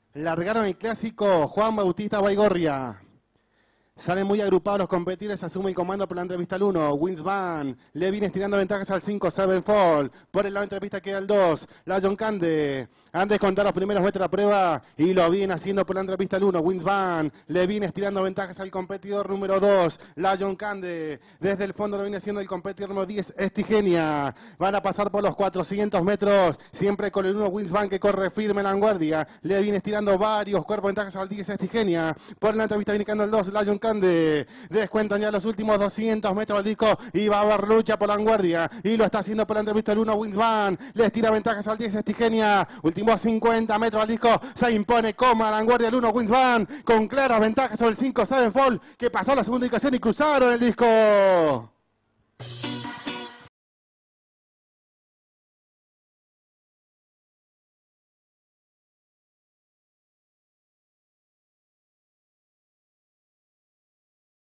Largaron el clásico Juan Bautista Baigorria. Salen muy agrupados los competidores, asume el comando por la entrepista al 1, Wins Van, le viene estirando ventajas al 5, Sevenfold, por el lado de entrepista queda el 2, la John Cande, han descontado los primeros metros de la prueba y lo viene haciendo por la entrepista al 1, Wins Van, le viene estirando ventajas al competidor número 2, la John Cande, desde el fondo lo viene haciendo el competidor número 10, Estigenia, van a pasar por los 400 metros, siempre con el 1, Wins Van que corre firme en la vanguardia, le viene estirando varios cuerpos de ventajas al 10, Estigenia, por la entrepista viene quedando el 2, la John Cande, descuentan ya los últimos 200 metros al disco y va a haber lucha por la vanguardia y lo está haciendo por la entrevista el 1 Wins Van, le estira ventajas al 10 Estigenia, últimos 50 metros al disco, se impone coma a la vanguardia el 1 Wins Van con claras ventajas sobre el 5 Sevenfold que pasó la segunda indicación y cruzaron el disco.